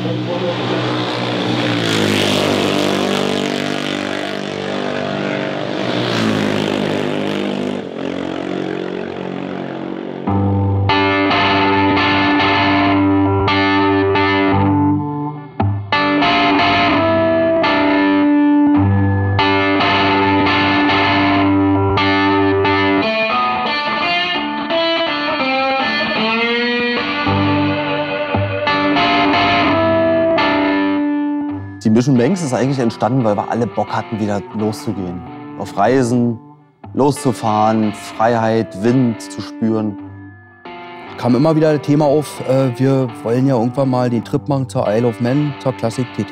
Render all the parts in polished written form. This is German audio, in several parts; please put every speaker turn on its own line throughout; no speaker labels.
Die Mission Manx ist eigentlich entstanden, weil wir alle Bock hatten, wieder loszugehen. Auf Reisen, loszufahren, Freiheit, Wind zu spüren.
Kam immer wieder das Thema auf, wir wollen ja irgendwann mal den Trip machen zur Isle of Man, zur Classic TT.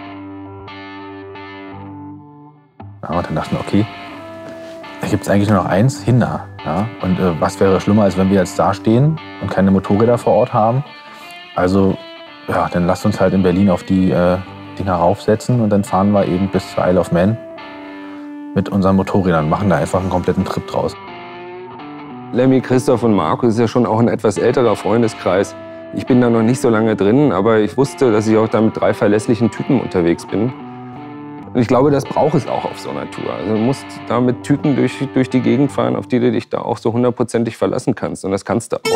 Ja, und dann dachten wir, okay, da gibt es eigentlich nur noch eins, Hinder. Ja? Und was wäre schlimmer, als wenn wir jetzt da stehen und keine Motorräder vor Ort haben? Also, ja, dann lasst uns halt in Berlin auf die Dinger raufsetzen und dann fahren wir eben bis zur Isle of Man mit unseren Motorrädern und machen da einfach einen kompletten Trip draus.
Lemmy, Christoph und Markus ist ja schon auch ein etwas älterer Freundeskreis. Ich bin da noch nicht so lange drin, aber ich wusste, dass ich auch da mit 3 verlässlichen Typen unterwegs bin. Und ich glaube, das braucht es auch auf so einer Tour. Also du musst da mit Typen durch die Gegend fahren, auf die du dich da auch so 100%ig verlassen kannst. Und das kannst du auch.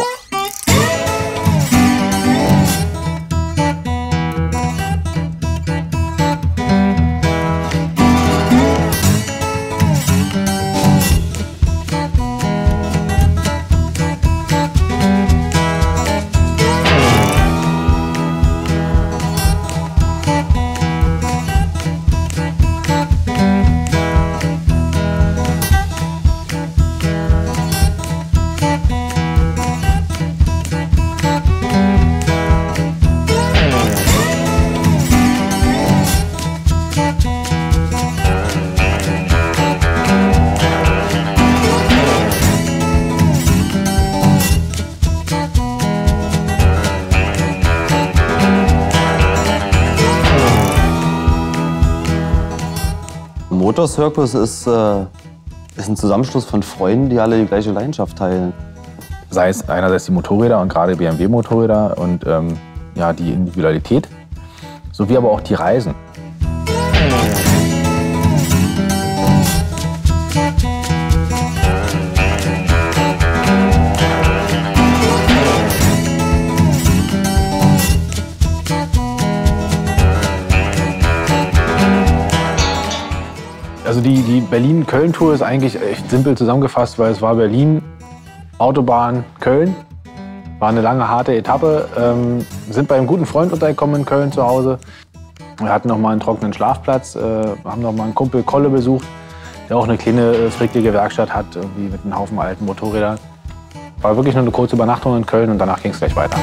Motorcircus ist ein Zusammenschluss von Freunden, die alle die gleiche Leidenschaft teilen.
Sei es einerseits die Motorräder und gerade BMW-Motorräder und ja, die Individualität, sowie aber auch die Reisen. Also die Berlin-Köln-Tour ist eigentlich echt simpel zusammengefasst, weil es war Berlin, Autobahn, Köln. War eine lange, harte Etappe. Sind bei einem guten Freund untergekommen in Köln zu Hause. Wir hatten noch mal einen trockenen Schlafplatz, haben noch mal einen Kumpel Kolle besucht, der auch eine kleine, fricklige Werkstatt hat, irgendwie mit einem Haufen alten Motorrädern. War wirklich nur eine kurze Übernachtung in Köln und danach ging es gleich weiter.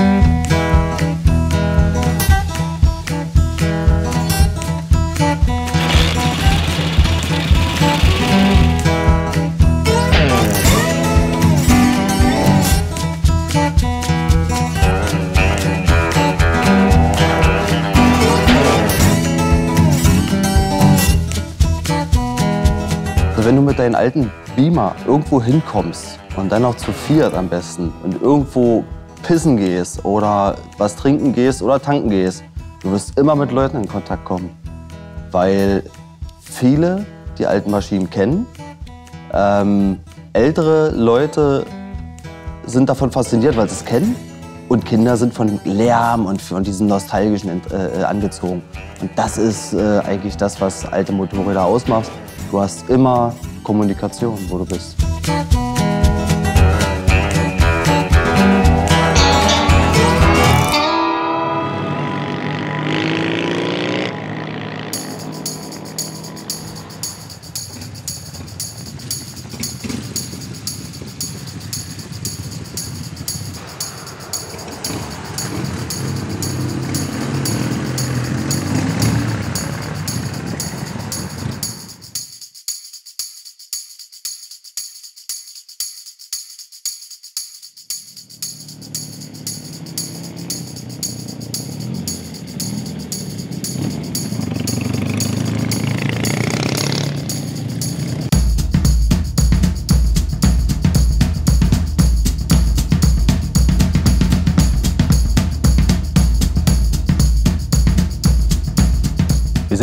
Wenn du mit deinen alten Beamer irgendwo hinkommst und dann noch zu viert am besten und irgendwo pissen gehst oder was trinken gehst oder tanken gehst, du wirst immer mit Leuten in Kontakt kommen. Weil viele die alten Maschinen kennen. Ältere Leute sind davon fasziniert, weil sie es kennen. Und Kinder sind von Lärm und von diesem Nostalgischen angezogen. Und das ist eigentlich das, was alte Motorräder ausmacht. Du hast immer Kommunikation, wo du bist.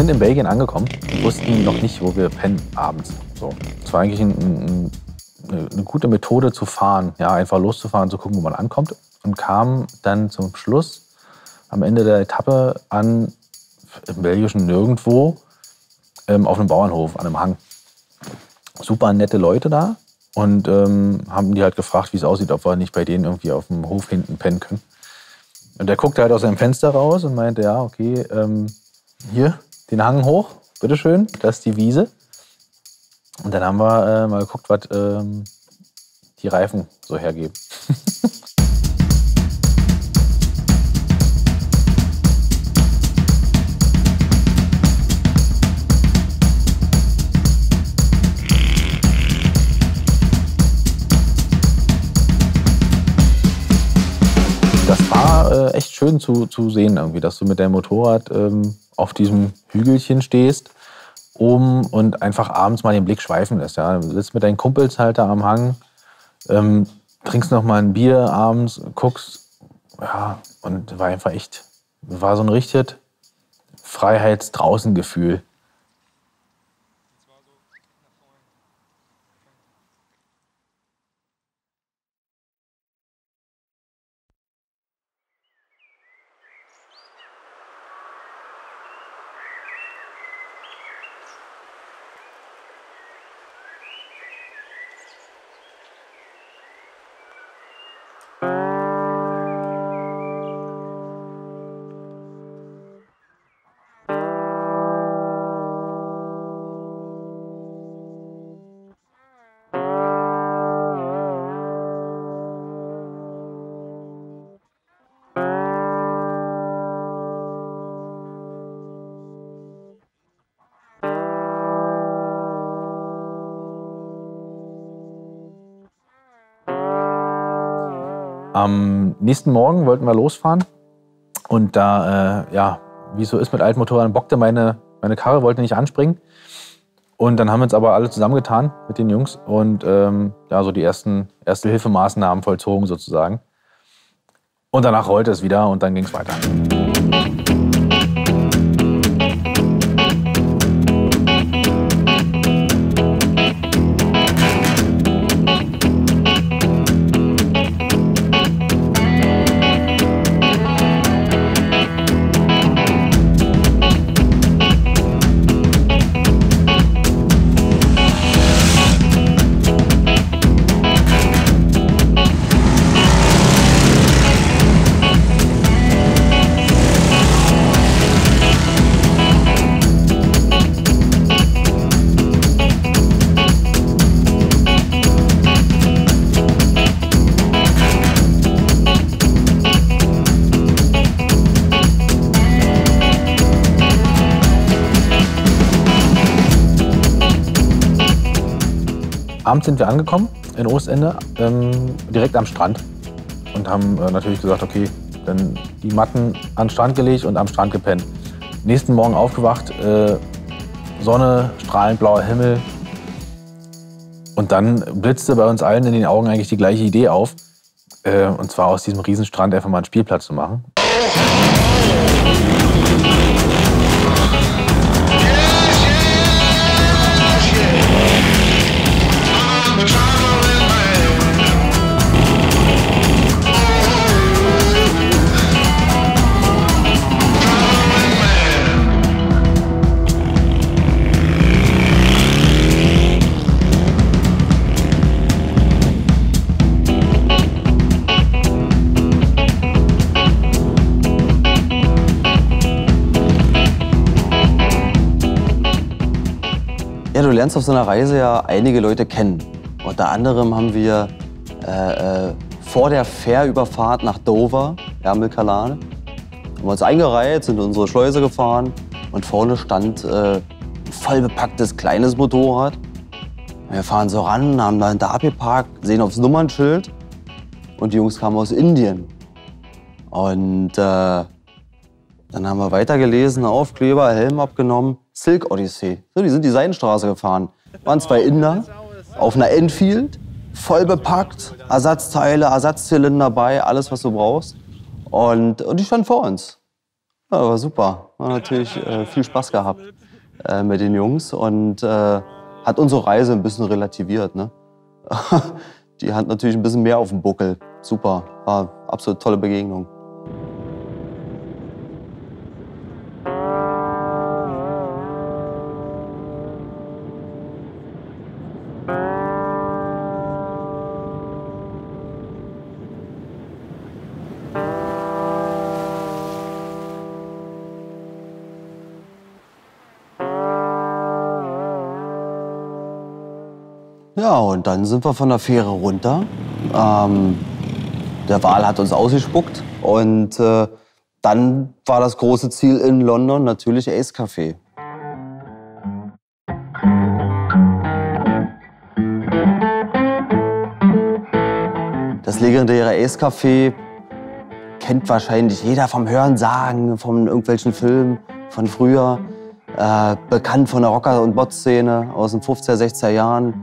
sind in Belgien angekommen, wussten noch nicht, wo wir pennen abends. So. Das war eigentlich eine gute Methode zu fahren, ja, einfach loszufahren, zu gucken, wo man ankommt. Und kamen dann zum Schluss am Ende der Etappe an, im belgischen Nirgendwo, auf einem Bauernhof, an einem Hang. Super nette Leute da und haben die halt gefragt, wie es aussieht, ob wir nicht bei denen irgendwie auf dem Hof hinten pennen können. Und der guckte halt aus seinem Fenster raus und meinte, ja, okay, hier, den Hang hoch, bitteschön, das ist die Wiese. Und dann haben wir mal geguckt, was die Reifen so hergeben. Das war echt schön zu sehen, irgendwie, dass du mit deinem Motorrad auf diesem Hügelchen stehst und einfach abends mal den Blick schweifen lässt. Ja. Du sitzt mit deinen Kumpels halt da am Hang, trinkst noch mal ein Bier abends, guckst, ja, und war einfach echt, war so ein richtiges Freiheits-Draußen-Gefühl. Am nächsten Morgen wollten wir losfahren und da, ja, wie es so ist mit alten Motorrädern, bockte meine Karre, wollte nicht anspringen. Und dann haben wir uns aber alle zusammengetan mit den Jungs und ja, so die Erste-Hilfe-Maßnahmen vollzogen sozusagen. Und danach rollte es wieder und dann ging es weiter. Abends sind wir angekommen in Ostende, direkt am Strand und haben natürlich gesagt, okay, dann die Matten an den Strand gelegt und am Strand gepennt. Nächsten Morgen aufgewacht, Sonne, strahlend blauer Himmel und dann blitzte bei uns allen in den Augen eigentlich die gleiche Idee auf, und zwar aus diesem Riesenstrand einfach mal einen Spielplatz zu machen.
Ja, du lernst auf so einer Reise ja einige Leute kennen. Unter anderem haben wir vor der Fährüberfahrt nach Dover, Ärmelkanal, haben wir uns eingereiht, sind in unsere Schleuse gefahren und vorne stand ein voll bepacktes kleines Motorrad. Wir fahren so ran, haben da hinter abgeparkt, sehen aufs Nummernschild und die Jungs kamen aus Indien. Und dann haben wir weitergelesen, Aufkleber, Helm abgenommen, Silk Odyssey. So, die sind die Seidenstraße gefahren. Waren zwei Inder auf einer Enfield, voll bepackt, Ersatzteile, Ersatzzylinder dabei, alles was du brauchst. Und die standen vor uns. Ja, war super. War natürlich viel Spaß gehabt mit den Jungs und hat unsere Reise ein bisschen relativiert. Ne? Die hat natürlich ein bisschen mehr auf dem Buckel. Super, war absolut tolle Begegnung. Ja, und dann sind wir von der Fähre runter. Der Wal hat uns ausgespuckt und dann war das große Ziel in London natürlich Ace Café. Das legendäre Ace Café kennt wahrscheinlich jeder vom Hörensagen, von irgendwelchen Filmen von früher. Bekannt von der Rocker- und Bot-Szene aus den 50er, 60er Jahren.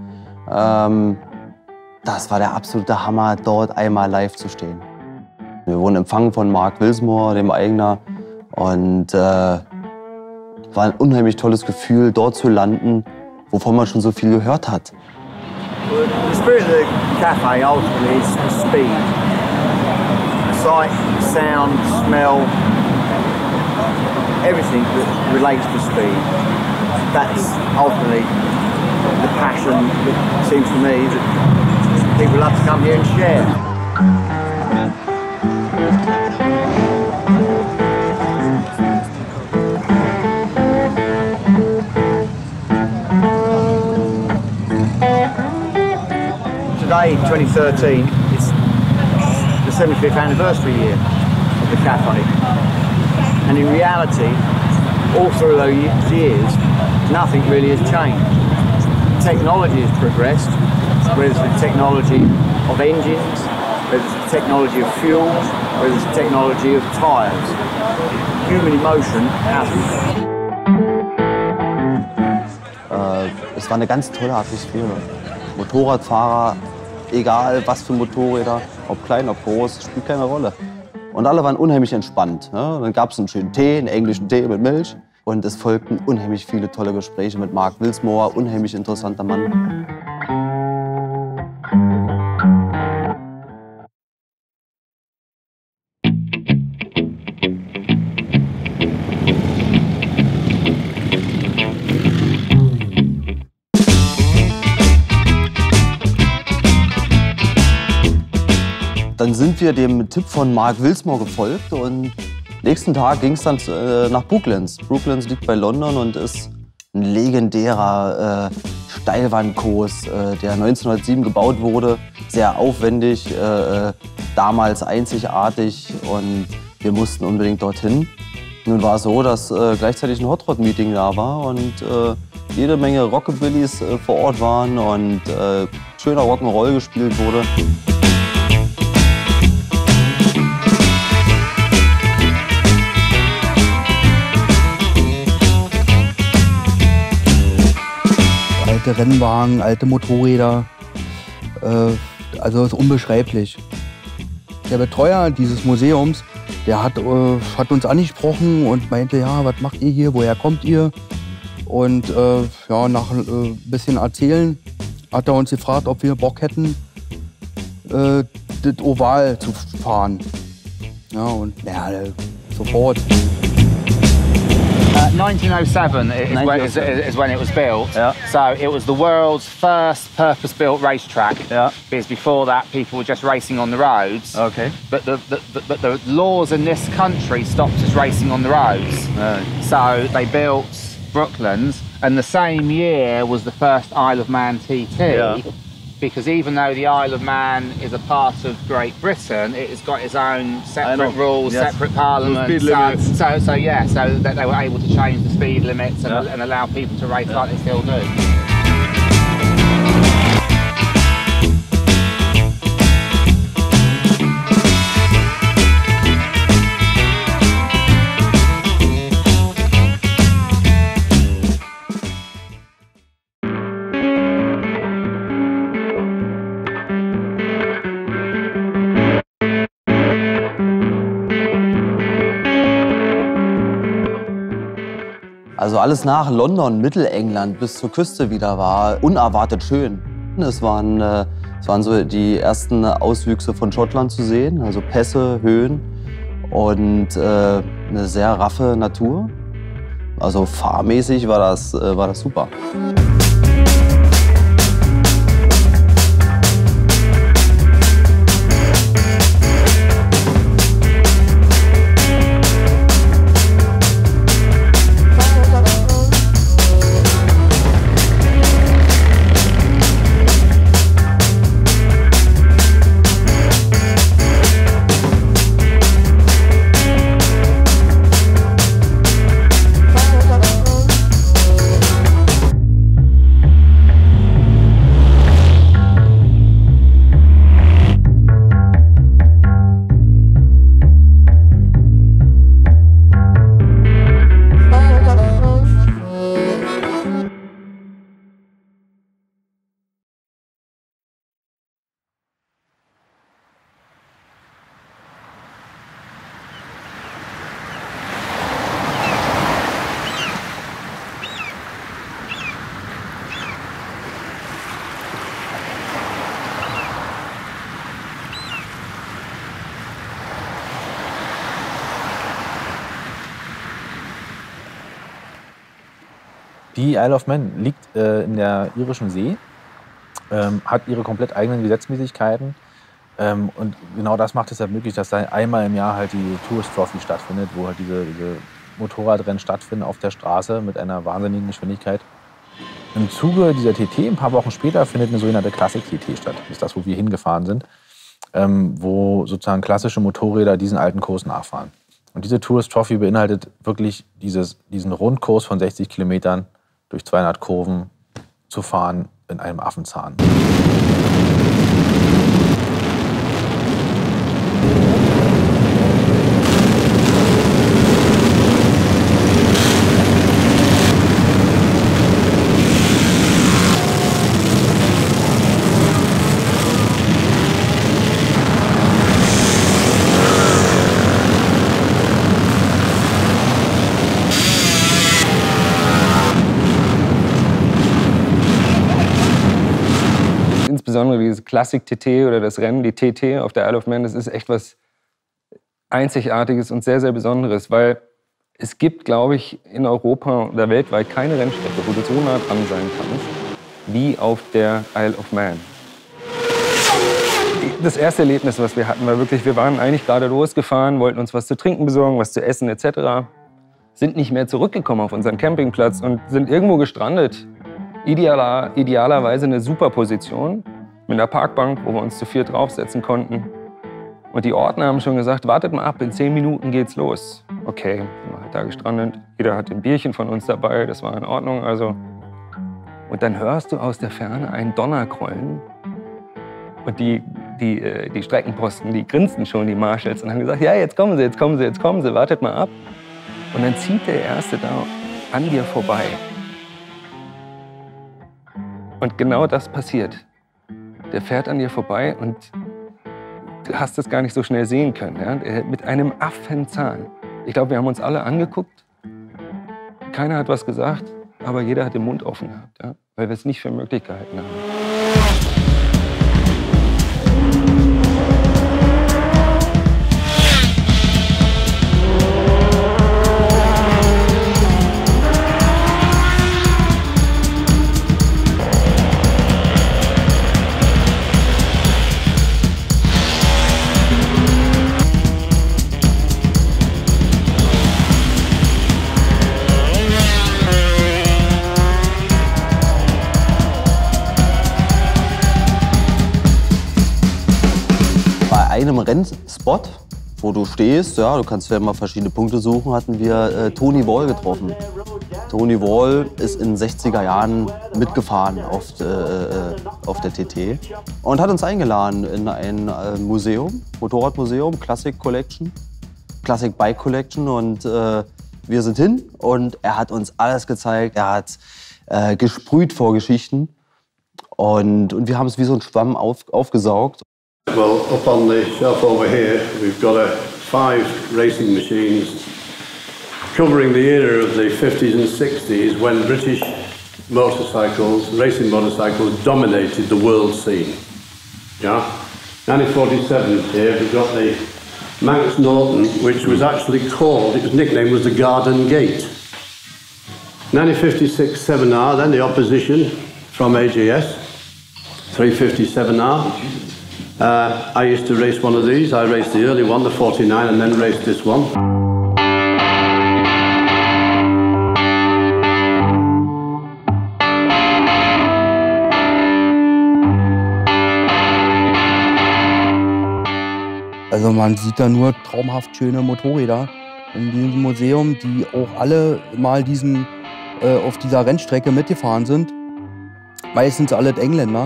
Das war der absolute Hammer, dort einmal live zu stehen. Wir wurden empfangen von Mark Wilsmore, dem Eigner. Und war ein unheimlich tolles Gefühl, dort zu landen, wovon man schon so viel gehört hat.
The spirit of the cafe ultimately is speed. Sight, sound, smell, everything that relates to speed. That's ultimately the passion that seems to me that people love to come here and share. Today, 2013, it's the 75th anniversary year of the cafe. And in reality, all through those years, nothing really has changed. Technology has progressed, whether it's the technology of engines, whether it's the technology of fuel, whether it's the technology of tyres. Human emotion hasn't.
Es war eine ganz tolle Atmosphäre. Motorradfahrer, egal was für Motorräder, ob klein, ob groß, spielt keine Rolle. Und alle waren unheimlich entspannt. Ne? Dann gab es einen schönen Tee, einen englischen Tee mit Milch. Und es folgten unheimlich viele tolle Gespräche mit Mark Wilsmore, unheimlich interessanter Mann. Dann sind wir dem Tipp von Mark Wilsmore gefolgt und nächsten Tag ging es dann nach Brooklands. Brooklands liegt bei London und ist ein legendärer Steilwandkurs, der 1907 gebaut wurde. Sehr aufwendig, damals einzigartig und wir mussten unbedingt dorthin. Nun war es so, dass gleichzeitig ein Hot Rod Meeting da war und jede Menge Rockabillys vor Ort waren und schöner Rock'n'Roll gespielt wurde.
Alte Rennwagen, alte Motorräder, also ist unbeschreiblich. Der Betreuer dieses Museums, der hat uns angesprochen und meinte, ja, was macht ihr hier, woher kommt ihr? Und ja, nach ein bisschen Erzählen hat er uns gefragt, ob wir Bock hätten, das Oval zu fahren. Ja, und ja, sofort.
1907 is when it was built.
Yeah.
So it was the world's first purpose-built racetrack.
Yeah.
Because before that, people were just racing on the roads.
Okay.
But the laws in this country stopped us racing on the roads.
Right.
So they built Brooklands, and the same year was the first Isle of Man TT.
Yeah.
Because even though the Isle of Man is a part of Great Britain, it has got its own separate rules,
yes.
separate parliament.
Speed limits.
So that they were able to change the speed limits and allow people to race like they still do.
Also alles nach London, Mittelengland bis zur Küste wieder war unerwartet schön. Es waren so die ersten Auswüchse von Schottland zu sehen, also Pässe, Höhen und eine sehr raffe Natur. Also fahrmäßig war das super.
Die Isle of Man liegt in der irischen See, hat ihre komplett eigenen Gesetzmäßigkeiten. Und genau das macht es halt möglich, dass da einmal im Jahr halt die Tourist Trophy stattfindet, wo halt diese Motorradrennen stattfinden auf der Straße mit einer wahnsinnigen Geschwindigkeit. Im Zuge dieser TT, ein paar Wochen später, findet eine sogenannte Classic-TT statt. Das ist das, wo wir hingefahren sind, wo sozusagen klassische Motorräder diesen alten Kurs nachfahren. Und diese Tourist Trophy beinhaltet wirklich diesen Rundkurs von 60 Kilometern durch 200 Kurven zu fahren in einem Affenzahn.
Insbesondere dieses Classic-TT oder das Rennen, die TT auf der Isle of Man, das ist echt was Einzigartiges und sehr, sehr Besonderes, weil es gibt, glaube ich, in Europa oder weltweit keine Rennstrecke, wo du so nah dran sein kannst, wie auf der Isle of Man. Das erste Erlebnis, was wir hatten, war wirklich, wir waren eigentlich gerade losgefahren, wollten uns was zu trinken besorgen, was zu essen etc., sind nicht mehr zurückgekommen auf unseren Campingplatz und sind irgendwo gestrandet. Idealerweise eine super Position mit einer Parkbank, wo wir uns zu viert draufsetzen konnten. Und die Ordner haben schon gesagt, wartet mal ab, in 10 Minuten geht's los. Okay, wir waren halt da gestrandet. Jeder hatte ein Bierchen von uns dabei, das war in Ordnung. Also. Und dann hörst du aus der Ferne einen Donnergrollen. Und die Streckenposten, die grinsten schon, die Marshals, und haben gesagt, ja, jetzt kommen sie, wartet mal ab. Und dann zieht der Erste da an dir vorbei. Und genau das passiert. Der fährt an dir vorbei und du hast das gar nicht so schnell sehen können. Ja? Mit einem Affenzahn. Ich glaube, wir haben uns alle angeguckt. Keiner hat was gesagt, aber jeder hat den Mund offen gehabt, ja? Weil wir es nicht für möglich gehalten haben.
Einem Rennspot, wo du stehst, ja, du kannst ja immer verschiedene Punkte suchen, hatten wir Tony Wall getroffen. Tony Wall ist in den 60er Jahren mitgefahren auf der TT und hat uns eingeladen in ein Museum, Motorradmuseum, Classic Bike Collection, und wir sind hin und er hat uns alles gezeigt, er hat gesprüht vor Geschichten und wir haben es wie so ein Schwamm aufgesaugt.
Well, up on the shelf over here, we've got 5 racing machines covering the era of the 50s and 60s when British motorcycles, racing motorcycles, dominated the world scene. Yeah? 1947 here, we've got the Manx Norton, which was actually called, its nickname was the Garden Gate. 1956 7R, then the opposition from AGS, 357R. I used to race one of these. I raced the early one, the 49, and then raced this one.
Also man sieht da nur traumhaft schöne Motorräder in diesem Museum, die auch alle mal auf dieser Rennstrecke mitgefahren sind. Meistens alle Engländer.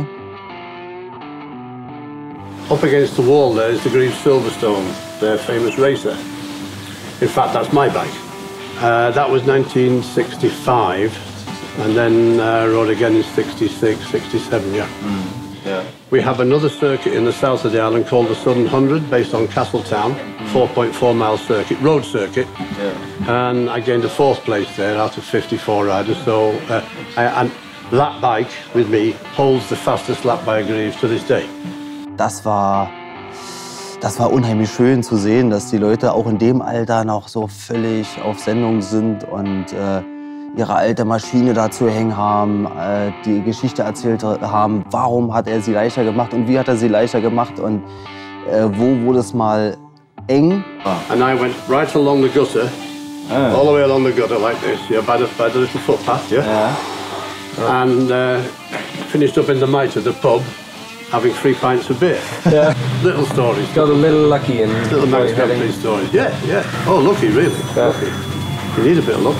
Up against the wall there is the Grieve Silverstone, their famous racer. In fact, that's my bike. That was 1965, and then rode again in 66, 67, yeah.
Yeah.
We have another circuit in the south of the island called the Southern 100, based on Castletown, 4.4-mile circuit, road circuit. Yeah. And I gained a 4th place there out of 54 riders. So, and that bike with me holds the fastest lap by a Grieve to this day.
Das war unheimlich schön zu sehen, dass die Leute auch in dem Alter noch so völlig auf Sendung sind und ihre alte Maschine dazu hängen haben, die Geschichte erzählt haben, warum hat er sie leichter gemacht und wie hat er sie leichter gemacht und wo wurde es mal eng.
And I went right along the gutter, all the way along the gutter like this, yeah, by the little footpath, yeah. Yeah. And finished up in the Mitre, the pub, having 3 pints of beer. Yeah. Little stories.
Got a little lucky in
little Max Grand Prix stories. Yeah, yeah. Oh, lucky, really. Yeah. Lucky. You need a bit of luck.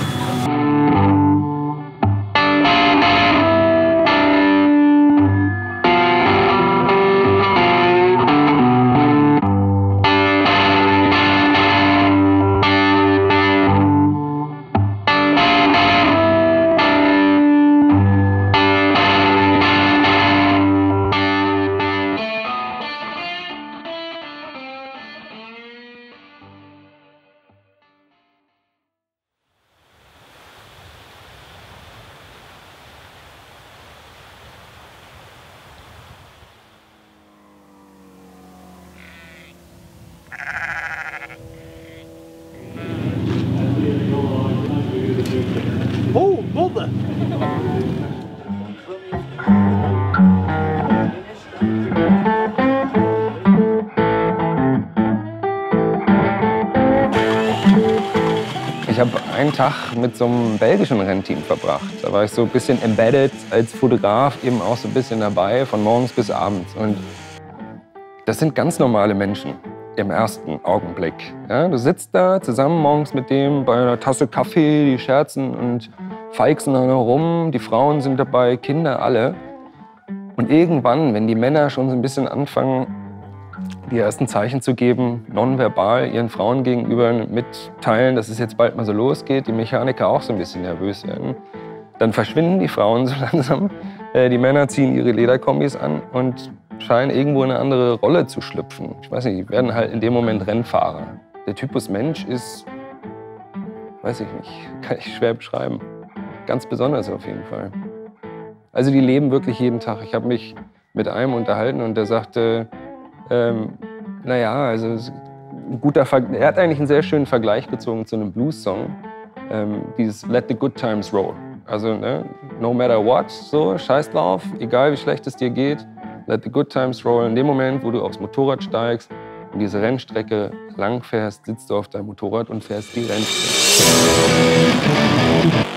Oh, mother!
Ich habe einen Tag mit so einem belgischen Rennteam verbracht. Da war ich so ein bisschen embedded als Fotograf, eben auch so ein bisschen dabei, von morgens bis abends. Und das sind ganz normale Menschen im ersten Augenblick. Ja, du sitzt da zusammen morgens mit dem bei einer Tasse Kaffee, die scherzen und feixen dann rum, die Frauen sind dabei, Kinder, alle. Und irgendwann, wenn die Männer schon so ein bisschen anfangen, die ersten Zeichen zu geben, nonverbal ihren Frauen gegenüber mitteilen, dass es jetzt bald mal so losgeht, die Mechaniker auch so ein bisschen nervös werden, dann verschwinden die Frauen so langsam. Die Männer ziehen ihre Lederkombis an und scheinen irgendwo in eine andere Rolle zu schlüpfen. Ich weiß nicht, die werden halt in dem Moment Rennfahrer. Der Typus Mensch ist, weiß ich nicht, kann ich schwer beschreiben. Ganz besonders auf jeden Fall. Also die leben wirklich jeden Tag. Ich habe mich mit einem unterhalten und der sagte, naja, also ein guter er hat eigentlich einen sehr schönen Vergleich gezogen zu einem Blues-Song. Dieses Let the good times roll. Also ne, no matter what, so, scheiß drauf, egal wie schlecht es dir geht, let the good times roll. In dem Moment, wo du aufs Motorrad steigst und diese Rennstrecke lang fährst, sitzt du auf deinem Motorrad und fährst die Rennstrecke.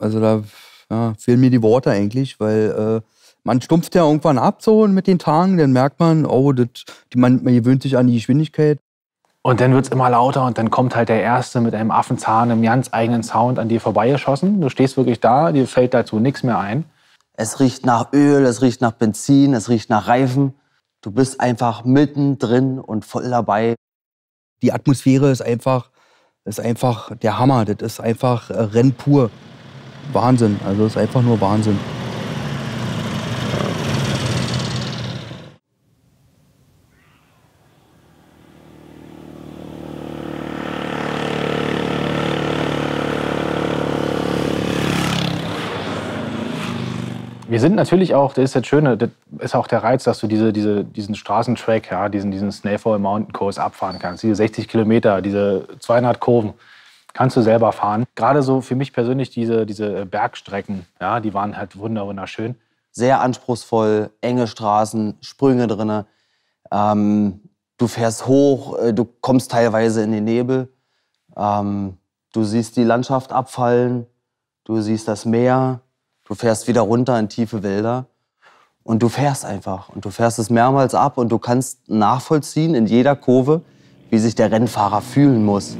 Also da fehlen mir die Worte eigentlich, weil man stumpft ja irgendwann ab so mit den Tagen, dann merkt man, oh, man gewöhnt sich an die Geschwindigkeit.
Und dann wird es immer lauter und dann kommt halt der Erste mit einem Affenzahn, einem ganz eigenen Sound an dir vorbeigeschossen. Du stehst wirklich da, dir fällt dazu nichts mehr ein.
Es riecht nach Öl, es riecht nach Benzin, es riecht nach Reifen. Du bist einfach mittendrin und voll dabei.
Die Atmosphäre ist einfach der Hammer. Das ist einfach Rennen pur. Wahnsinn. Also es ist einfach nur Wahnsinn.
Wir sind natürlich auch, das ist das Schöne, das ist auch der Reiz, dass du diesen Straßentrack, ja, diesen Snowfall Mountain Course abfahren kannst. Diese 60 Kilometer, diese 200 Kurven, kannst du selber fahren. Gerade so für mich persönlich diese Bergstrecken, ja, die waren halt wunderschön.
Sehr anspruchsvoll, enge Straßen, Sprünge drin. Du fährst hoch, du kommst teilweise in den Nebel. Du siehst die Landschaft abfallen, du siehst das Meer. Du fährst wieder runter in tiefe Wälder und du fährst einfach. Und du fährst es mehrmals ab und du kannst nachvollziehen in jeder Kurve, wie sich der Rennfahrer fühlen muss.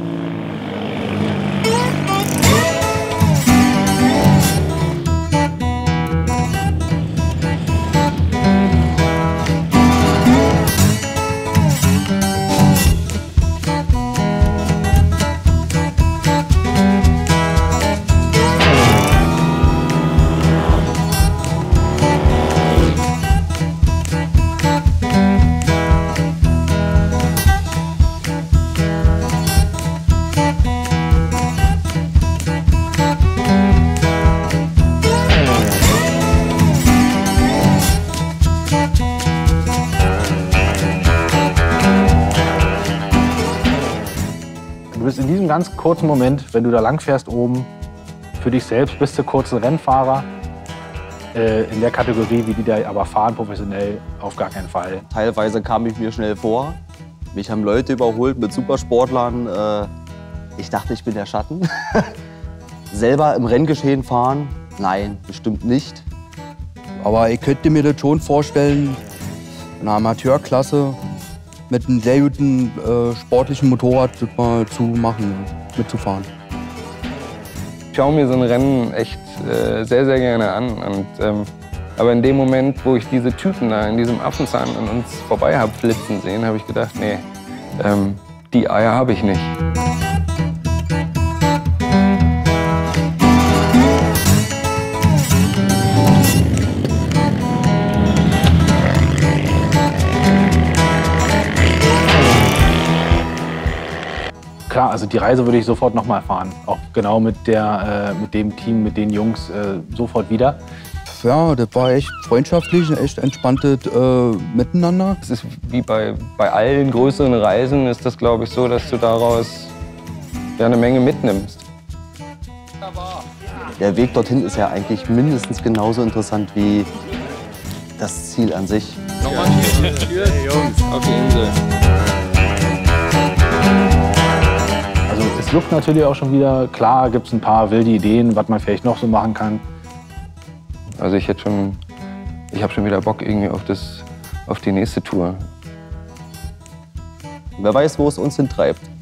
Du bist in diesem ganz kurzen Moment, wenn du da lang fährst oben, für dich selbst bist du kurz ein Rennfahrer. In der Kategorie, wie die da aber fahren, professionell, auf gar keinen Fall.
Teilweise kam ich mir schnell vor. Mich haben Leute überholt mit Supersportlern. Ich dachte, ich bin der Schatten. Selber im Renngeschehen fahren? Nein, bestimmt nicht.
Aber ich könnte mir das schon vorstellen, in einer Amateurklasse mit einem sehr guten sportlichen Motorrad das mal zu machen, mitzufahren.
Ich schaue mir so ein Rennen echt sehr gerne an. Und, aber in dem Moment, wo ich diese Typen da in diesem Affenzahn an uns vorbei habe flitzen sehen, habe ich gedacht, nee, die Eier habe ich nicht.
Klar, also die Reise würde ich sofort nochmal fahren. Auch genau mit dem Team, mit den Jungs sofort wieder.
Ja, das war echt freundschaftlich, echt entspanntes Miteinander.
Es ist wie bei allen größeren Reisen, ist das, glaube ich, so, dass du daraus ja, eine Menge mitnimmst.
Der Weg dorthin ist ja eigentlich mindestens genauso interessant wie das Ziel an sich.
Nochmal hey, Jungs, auf die Insel.
Also es juckt natürlich auch schon wieder. Klar gibt es ein paar wilde Ideen, was man vielleicht noch so machen kann.
Also ich habe schon wieder Bock irgendwie auf die nächste Tour.
Wer weiß, wo es uns hintreibt.